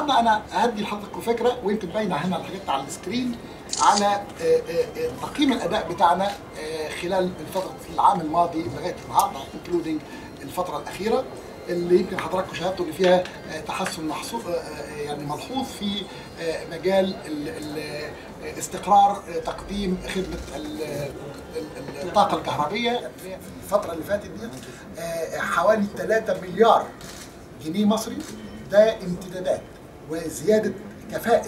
النهارده انا هدي لحضراتكم فكره، ويمكن باينه هنا الحاجات على السكرين، على تقييم الاداء بتاعنا خلال الفتره العام الماضي لغايه النهارده، انكلودنج الفتره الاخيره اللي يمكن حضراتكم شاهدتوا اللي فيها تحسن يعني ملحوظ في مجال استقرار تقديم خدمه الطاقه الكهربيه. في الفتره اللي فاتت دي حوالي 3 مليار جنيه مصري، ده امتدادات وزياده كفاءه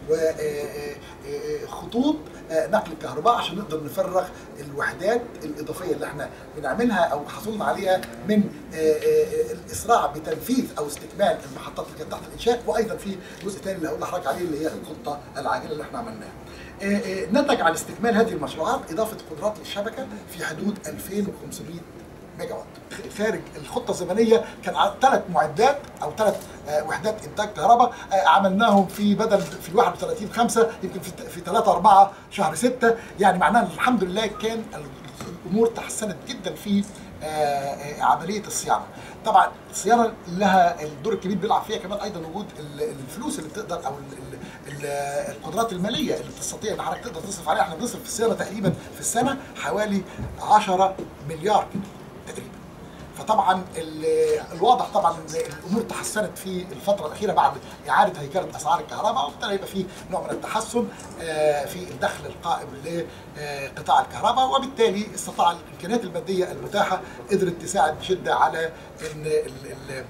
وخطوط نقل الكهرباء عشان نقدر نفرغ الوحدات الاضافيه اللي احنا بنعملها او حصلنا عليها من الاسراع بتنفيذ او استكمال المحطات اللي كانت تحت الانشاء، وايضا في جزء ثاني اللي هقول لحضرتك عليه اللي هي الخطه العاجله اللي احنا عملناها. نتج عن استكمال هذه المشروعات اضافه قدرات للشبكه في حدود 2500 ميجا وات. خارج الخطه الزمنيه كان 3 معدات او 3 وحدات انتاج كهرباء عملناهم بدل في 31/5 يمكن في 3/4 شهر 6، يعني معناه الحمد لله كان الامور تحسنت جدا في عمليه الصيانه. طبعا الصيانه لها الدور الكبير بيلعب فيها كمان ايضا وجود الفلوس اللي بتقدر او القدرات الماليه اللي تستطيع ان حضرتك تقدر تصرف عليها. احنا بنصرف في الصيانه تقريبا في السنه حوالي 10 مليار تقريبا. فطبعا الواضح طبعا ان الامور تحسنت في الفتره الاخيره بعد اعاده هيكله اسعار الكهرباء، وابتدى يبقى في نوع من التحسن في الدخل القائم لقطاع الكهرباء، وبالتالي استطاع الامكانيات الماديه المتاحه قدرت تساعد بشده على ان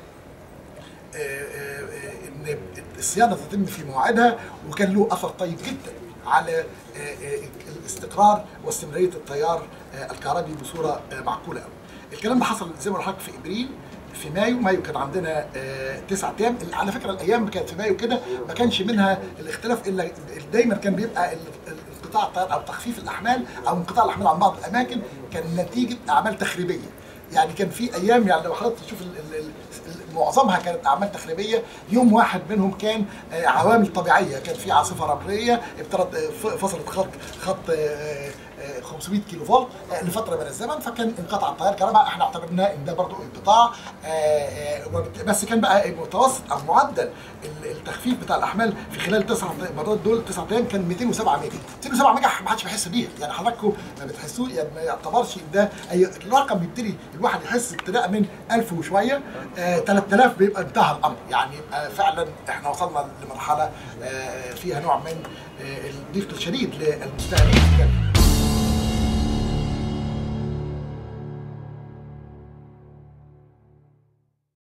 الصيانه تتم في مواعيدها، وكان له اثر طيب جدا على الاستقرار واستمراريه التيار الكهربي بصوره معقوله قوي. الكلام ده حصل زي ما قلت لحضرتك في ابريل. في مايو كان عندنا 9 ايام. على فكره الايام كانت في مايو كده ما كانش منها الاختلاف، الا دايما كان بيبقى انقطاع التيار او تخفيف الاحمال او انقطاع الاحمال عن بعض الاماكن كان نتيجه اعمال تخريبيه. يعني كان في ايام، يعني لو حضرتك تشوف معظمها كانت اعمال تخريبيه. يوم واحد منهم كان عوامل طبيعيه، كان في عاصفه رمليه فصلت خط 500 كيلو فولت لفتره من الزمن، فكان انقطع التيار الكهرباء. احنا اعتبرناه ان ده برضه انقطاع، بس كان بقى متوسط او معدل التخفيف بتاع الاحمال في خلال 9 مرات دول 9 ايام كان 207 ميجا. 207 ميجا ما حدش بيحس بيها، يعني حضراتكم ما بتحسوه، يعني ما يعتبرش ان ده اي رقم يبتدي الواحد يحس ابتداء من 1000 وشويه 3000 بيبقى انتهى الامر. يعني فعلا احنا وصلنا لمرحله فيها نوع من الضيق الشديد للمستهلكين.